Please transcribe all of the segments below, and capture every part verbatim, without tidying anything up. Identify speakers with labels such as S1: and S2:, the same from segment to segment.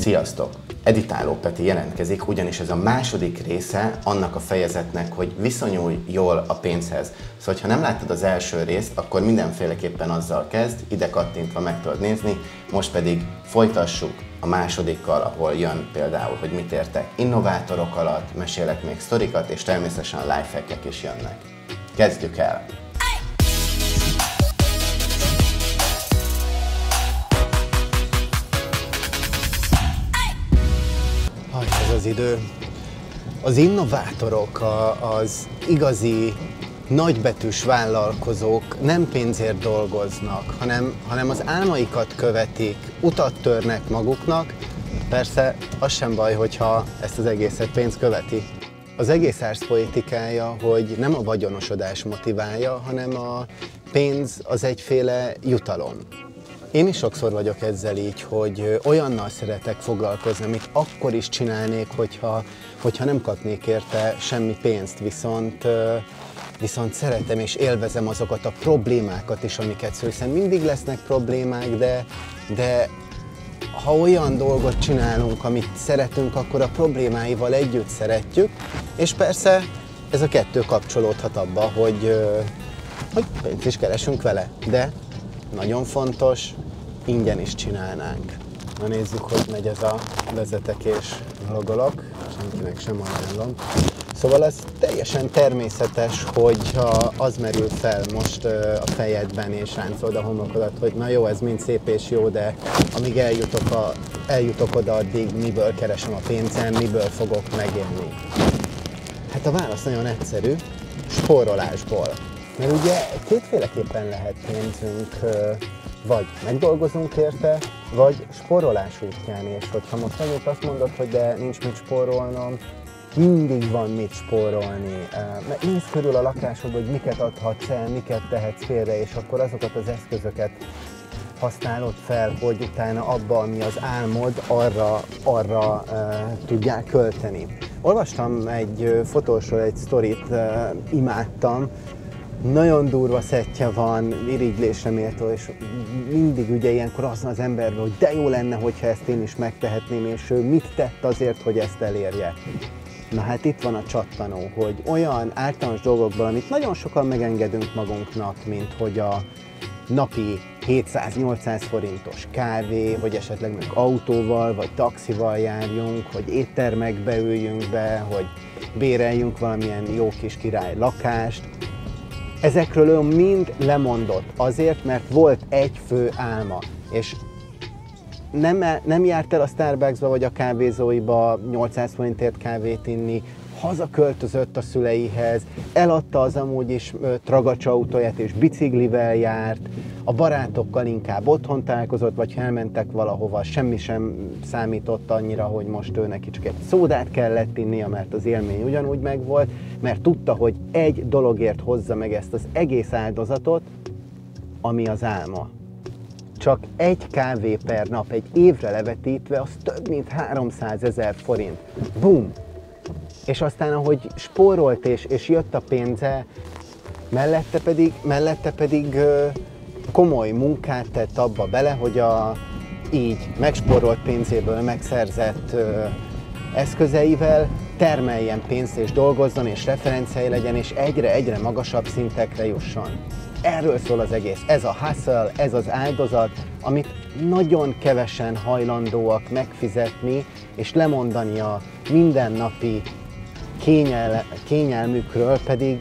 S1: Sziasztok! Editáló Peti jelentkezik, ugyanis ez a második része annak a fejezetnek, hogy viszonyulj jól a pénzhez. Szóval, ha nem láttad az első részt, akkor mindenféleképpen azzal kezd, ide kattintva meg tudod nézni, most pedig folytassuk a másodikkal, ahol jön például, hogy mit értek innovátorok alatt, mesélek még sztorikat, és természetesen lifehackek is jönnek. Kezdjük el!
S2: Ez az idő. Az innovátorok, a, az igazi nagybetűs vállalkozók nem pénzért dolgoznak, hanem, hanem az álmaikat követik, utat törnek maguknak. Persze az sem baj, hogyha ezt az egészet pénz követi. Az egész árszpolitikája, hogy nem a vagyonosodás motiválja, hanem a pénz az egyféle jutalom. Én is sokszor vagyok ezzel így, hogy olyannal szeretek foglalkozni, amit akkor is csinálnék, hogyha, hogyha nem kapnék érte semmi pénzt, viszont, viszont szeretem és élvezem azokat a problémákat is, amiket szól, hiszen mindig lesznek problémák, de, de ha olyan dolgot csinálunk, amit szeretünk, akkor a problémáival együtt szeretjük, és persze ez a kettő kapcsolódhat abba, hogy, hogy pénzt is keresünk vele, de nagyon fontos, ingyen is csinálnánk. Na nézzük, hogy megy ez a vezetek és vlogolok, senkinek sem ajánlom. Szóval az teljesen természetes, hogyha az merül fel most a fejedben és ráncolod a homokodat, hogy na jó, ez mind szép és jó, de amíg eljutok, a, eljutok oda, addig miből keresem a pénzem, miből fogok megélni. Hát a válasz nagyon egyszerű, spórolásból. Mert ugye kétféleképpen lehet pénzünk, vagy megdolgozunk érte, vagy spórolás útján, és hogyha most annyit azt mondod, hogy de nincs mit spórolnom, mindig van mit spórolni. Nézd körül a lakásod, hogy miket adhatsz el, miket tehetsz félre, és akkor azokat az eszközöket használod fel, hogy utána abba, ami az álmod, arra, arra uh, tudják költeni. Olvastam egy fotósról egy sztorit, uh, imádtam, nagyon durva szettje van, irigylésre méltó, és mindig ugye ilyenkor az az emberben, hogy de jó lenne, hogyha ezt én is megtehetném, és ő mit tett azért, hogy ezt elérje. Na hát itt van a csattanó, hogy olyan általános dolgokból, amit nagyon sokan megengedünk magunknak, mint hogy a napi hétszáz-nyolcszáz forintos kávé, hogy esetleg meg autóval vagy taxival járjunk, hogy éttermekbe üljünk be, hogy béreljünk valamilyen jó kis király lakást. Ezekről ő mind lemondott azért, mert volt egy fő álma, és nem, nem járt el a Starbucksba vagy a kávézóiba nyolcszáz forintért kávét inni, hazaköltözött a szüleihez, eladta az amúgy is tragacs autóját és biciklivel járt, a barátokkal inkább otthon találkozott, vagy elmentek valahova, semmi sem számított annyira, hogy most ő neki csak egy szódát kellett innia, mert az élmény ugyanúgy megvolt, mert tudta, hogy egy dologért hozza meg ezt az egész áldozatot, ami az álma. Csak egy kávé per nap, egy évre levetítve, az több mint háromszázezer forint. Bum! És aztán, ahogy spórolt és, és jött a pénze, mellette pedig, mellette pedig ö, komoly munkát tett abba bele, hogy a így megspórolt pénzéből megszerzett ö, eszközeivel termeljen pénzt és dolgozzon és referenciái legyen, és egyre-egyre magasabb szintekre jusson. Erről szól az egész. Ez a hustle, ez az áldozat, amit nagyon kevesen hajlandóak megfizetni, és lemondani a mindennapi kényel, kényelmükről, pedig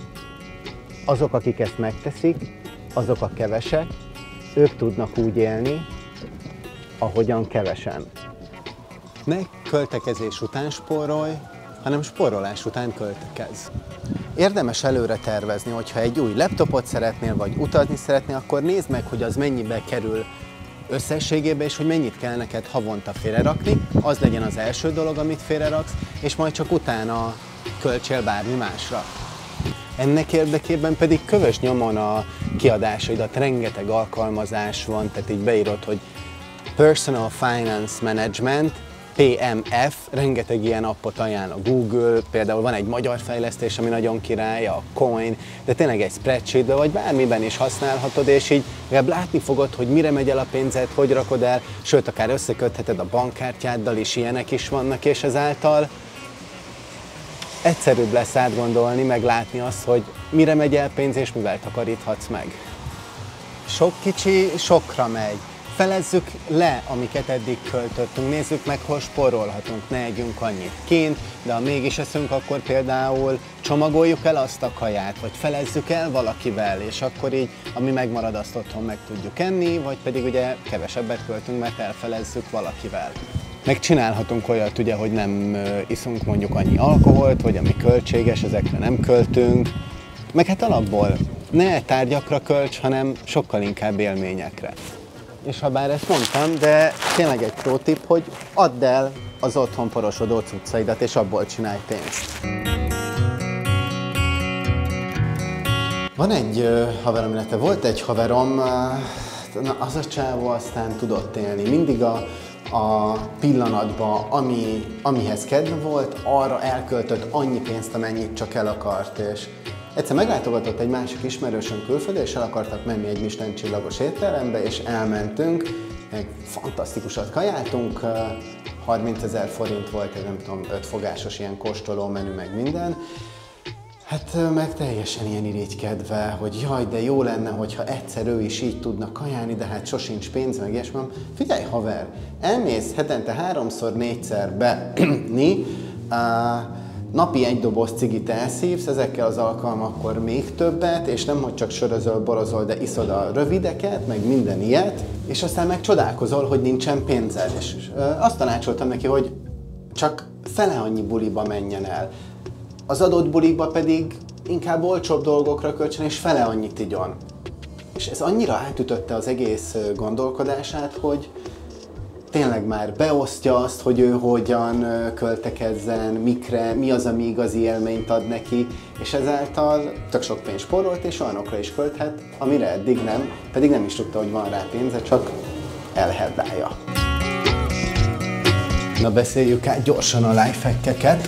S2: azok, akik ezt megteszik, azok a kevesek, ők tudnak úgy élni, ahogyan kevesen. Ne költekezés után spórolj, hanem spórolás után költekez. Érdemes előre tervezni, hogyha egy új laptopot szeretnél, vagy utazni szeretnél, akkor nézd meg, hogy az mennyibe kerül összességében, és hogy mennyit kell neked havonta félrerakni, az legyen az első dolog, amit félreraksz, és majd csak utána költsél bármi másra. Ennek érdekében pedig kövess nyomon a kiadásaidat, rengeteg alkalmazás van, tehát így beírod, hogy Personal Finance Management, pé em ef, rengeteg ilyen appot ajánl a Google, például van egy magyar fejlesztés, ami nagyon király, a Coin, de tényleg egy spreadsheetben vagy bármiben is használhatod, és így legalább látni fogod, hogy mire megy el a pénzed, hogy rakod el, sőt, akár összekötheted a bankkártyáddal is, ilyenek is vannak, és ezáltal egyszerűbb lesz átgondolni, meg látni azt, hogy mire megy el pénz, és mivel takaríthatsz meg. Sok kicsi sokra megy. Felezzük le, amiket eddig költöttünk, nézzük meg, hol spórolhatunk, ne együnk annyit kint, de ha mégis eszünk, akkor például csomagoljuk el azt a kaját, vagy felezzük el valakivel, és akkor így, ami megmarad, azt otthon meg tudjuk enni, vagy pedig ugye kevesebbet költünk, mert elfelezzük valakivel. Megcsinálhatunk olyat, ugye, hogy nem iszunk mondjuk annyi alkoholt, vagy ami költséges, ezekre nem költünk, meg hát alapból ne tárgyakra költs, hanem sokkal inkább élményekre. És ha bár ezt mondtam, de tényleg egy pro tip, hogy add el az otthon porosodó cuccaidat, és abból csinálj pénzt. Van egy uh, haverom, illetve volt egy haverom, uh, na, az a csávó aztán tudott élni. Mindig a, a pillanatban, ami, amihez kedve volt, arra elköltött annyi pénzt, amennyit csak el akart. És egyszer meglátogatott egy másik ismerősön külföldre, és el akartak menni egy Michelin csillagos étterembe, és elmentünk, meg fantasztikusat kajáltunk, harmincezer forint volt, egy nem tudom, öt fogásos ilyen kóstoló menü, meg minden. Hát meg teljesen ilyen irigykedve, hogy jaj, de jó lenne, hogyha egyszer ő is így tudna kajálni, de hát sosincs pénz, meg ilyesmi. Figyelj haver, elmész hetente háromszor, négyszer benni, napi egy doboz cigit elszívsz, ezekkel az alkalmakkor még többet, és nem hogy csak sörözöl, borozol, de iszod a rövideket, meg minden ilyet, és aztán meg csodálkozol, hogy nincsen pénzed. És azt tanácsoltam neki, hogy csak fele annyi buliba menjen el. Az adott buliba pedig inkább olcsóbb dolgokra költsön, és fele annyit igyon. És ez annyira átütötte az egész gondolkodását, hogy tényleg már beosztja azt, hogy ő hogyan költekezzen, mikre, mi az, ami igazi élményt ad neki, és ezáltal tök sok pénzt spórolt, és olyanokra is költhet, amire eddig nem, pedig nem is tudta, hogy van rá pénze, csak elherdálja. Na beszéljük át gyorsan a lifehackeket.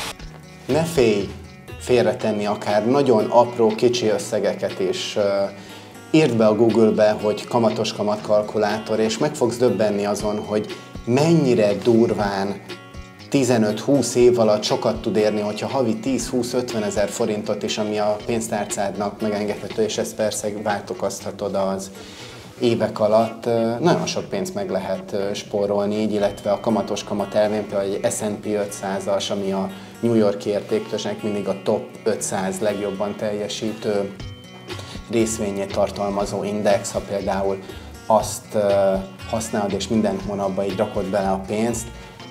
S2: Ne félj félretenni akár nagyon apró, kicsi összegeket is. Írd be a Google-be, hogy kamatos kamatkalkulátor, és meg fogsz döbbenni azon, hogy mennyire durván tizenöt-húsz év alatt sokat tud érni, hogyha havi tíz-húsz-ötven ezer forintot is, ami a pénztárcádnak megengedhető, és ezt persze változtathatod az évek alatt. Nagyon sok pénzt meg lehet spórolni így, illetve a kamatos kamat elvén, például egy es and pé ötszázas, ami a New York-i értéktőzsnek mindig a top ötszáz legjobban teljesítő részvényét tartalmazó index, ha például azt uh, használod és minden hónapban így rakod bele a pénzt.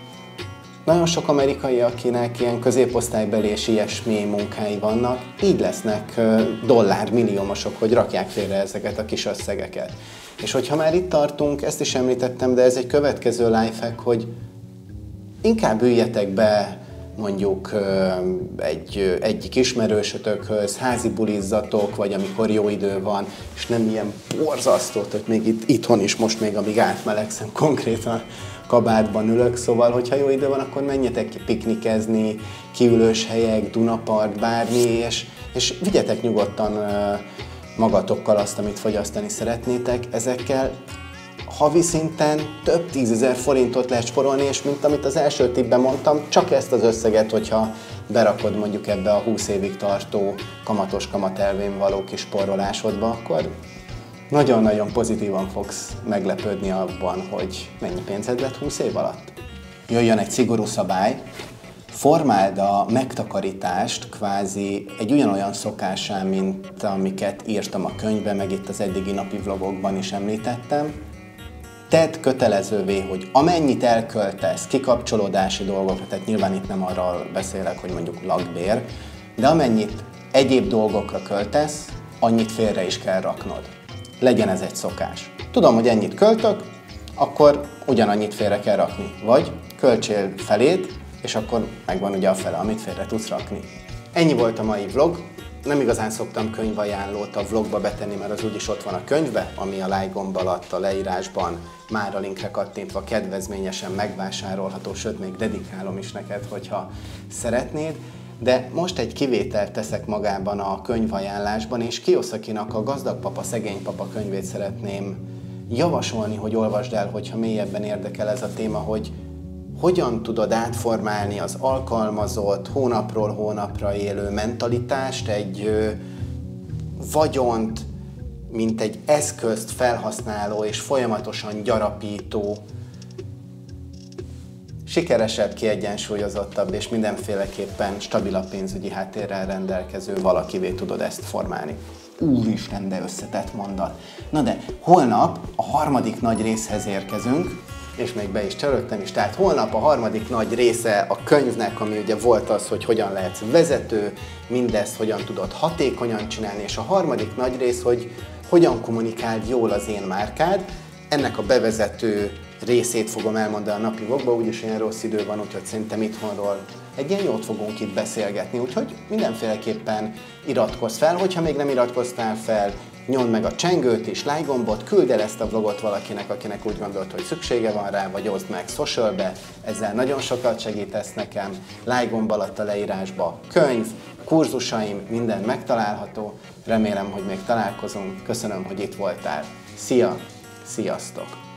S2: Nagyon sok amerikai, akinek ilyen középosztálybeli és ilyesmi munkái vannak, így lesznek uh, dollármilliómosok, hogy rakják félre ezeket a kis összegeket. És hogyha már itt tartunk, ezt is említettem, de ez egy következő lifehack, hogy inkább üljetek be mondjuk egy, egyik ismerősötökhöz, házi bulizzatok, vagy amikor jó idő van, és nem ilyen borzasztót, hogy még itt, itthon is most még, amíg átmelegszem, konkrétan kabátban ülök, szóval, hogyha jó idő van, akkor menjetek ki piknikezni, kiülős helyek, Dunapart, bármi, és, és vigyetek nyugodtan magatokkal azt, amit fogyasztani szeretnétek. Ezekkel havi szinten több tízezer forintot lehet spórolni, és mint amit az első tippben mondtam, csak ezt az összeget, hogyha berakod mondjuk ebbe a húsz évig tartó kamatos kamatelvén való kis spórolásodba, akkor nagyon-nagyon pozitívan fogsz meglepődni abban, hogy mennyi pénzed lett húsz év alatt. Jöjjön egy szigorú szabály, formáld a megtakarítást kvázi egy ugyanolyan szokásá, mint amiket írtam a könyvben, meg itt az eddigi napi vlogokban is említettem. Tedd kötelezővé, hogy amennyit elköltesz kikapcsolódási dolgokra, tehát nyilván itt nem arról beszélek, hogy mondjuk lakbér, de amennyit egyéb dolgokra költesz, annyit félre is kell raknod. Legyen ez egy szokás. Tudom, hogy ennyit költök, akkor ugyanannyit félre kell rakni. Vagy költsél felét, és akkor megvan ugye a fele, amit félre tudsz rakni. Ennyi volt a mai vlog.
S1: nem igazán szoktam könyvajánlót a vlogba betenni, mert az úgyis ott van a könyvbe, ami a like gomb alatt a leírásban már a linkre kattintva kedvezményesen megvásárolható, sőt még dedikálom is neked, hogyha szeretnéd. De most egy kivételt teszek magában a könyvajánlásban, és Kiyosakinak a Gazdag papa, szegény papa könyvét szeretném javasolni, hogy olvasd el, hogyha mélyebben érdekel ez a téma, hogy hogyan tudod átformálni az alkalmazott, hónapról hónapra élő mentalitást, egy ö, vagyont, mint egy eszközt felhasználó és folyamatosan gyarapító, sikeresebb, kiegyensúlyozottabb és mindenféleképpen stabilabb pénzügyi háttérrel rendelkező valakivé tudod ezt formálni. Úristen, de összetett mondat. Na de holnap a harmadik nagy részhez érkezünk, és még be is cselődtem is, tehát holnap a harmadik nagy része a könyvnek, ami ugye volt az, hogy hogyan lehetsz vezető, mindezt hogyan tudod hatékonyan csinálni, és a harmadik nagy rész, hogy hogyan kommunikáld jól az én márkád. Ennek a bevezető részét fogom elmondani a napi vlogba, úgyis ilyen rossz idő van, úgyhogy szerintem itthonról egy ilyen jót fogunk itt beszélgetni, úgyhogy mindenféleképpen iratkozz fel, hogyha még nem iratkoztál fel, nyomd meg a csengőt és like gombot, küld el ezt a vlogot valakinek, akinek úgy gondolt, hogy szüksége van rá, vagy oszd meg socialbe, ezzel nagyon sokat segítesz nekem. Like gomb alatt a leírásba könyv, kurzusaim, minden megtalálható. Remélem, hogy még találkozunk. Köszönöm, hogy itt voltál. Szia! Sziasztok!